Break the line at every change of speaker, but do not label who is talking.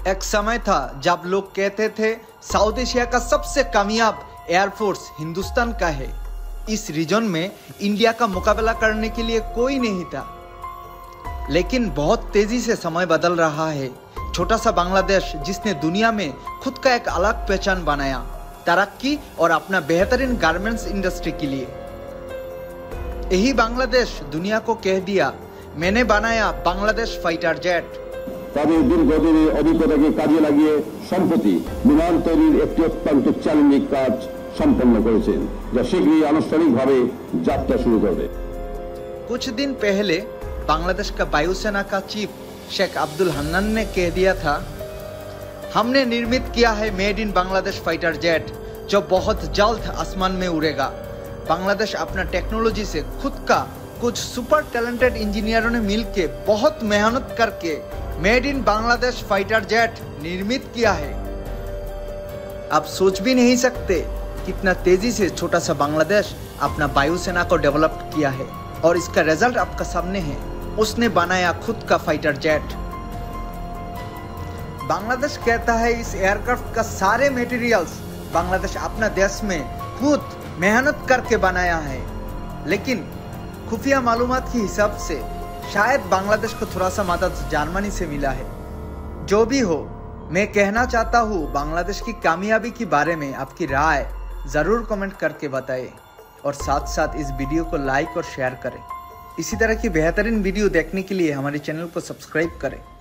एक समय था जब लोग कहते थे साउथ एशिया का सबसे कामयाब एयरफोर्स हिंदुस्तान का है। इस रीजन में इंडिया का मुकाबला करने के लिए कोई नहीं था। लेकिन बहुत तेजी से समय बदल रहा है। छोटा सा बांग्लादेश जिसने दुनिया में खुद का एक अलग पहचान बनाया, तरक्की और अपना बेहतरीन गारमेंट्स इंडस्ट्री के लिए। यही बांग्लादेश दुनिया को कह दिया, मैंने बनाया बांग्लादेश फाइटर जेट।
তাদের দীর্ঘদিনের অভিজ্ঞতাকে কাজে লাগিয়ে সম্প্রতি বিমান তৈরির একটি অত্যন্ত চ্যালেঞ্জিং কাজ সম্পন্ন করেছেন, যা শীঘ্রই আনুষ্ঠানিকভাবে যাত্রা শুরু করবে।
कुछ दिन पहले बांग्लादेश का वायुसेना का चीफ शेख अब्दुल हन्नान ने कह दिया था, हमने निर्मित किया है made in Bangladesh fighter jet जो बहुत जल्द आसमान में उड़ेगा। बांग्लादेश अपना टेक्नोलॉजी से खुद का कुछ सुपर टैलेंटेड इंजीनियरों ने मिलकर बहुत मेहनत करके made in Bangladesh fighter jet निर्मित किया है। आप सोच भी नहीं सकते कितना तेजी से छोटा सा बांग्लादेश अपना वायुसेना को डेवलप किया है और इसका रिजल्ट आपका सामने है। उसने बनाया खुद का फाइटर जेट। बांग्लादेश कहता है इस एयरक्राफ्ट का सारे मटेरियल्स बांग्लादेश अपना देश में खुद मेहनत करके बनाया है, लेकिन खुफिया मालूमात के हिसाब से शायद बांग्लादेश को थोड़ा सा मदद जर्मनी से मिला है। जो भी हो, मैं कहना चाहता हूँ बांग्लादेश की कामयाबी के बारे में आपकी राय ज़रूर कमेंट करके बताएं और साथ साथ इस वीडियो को लाइक और शेयर करें। इसी तरह की बेहतरीन वीडियो देखने के लिए हमारे चैनल को सब्सक्राइब करें।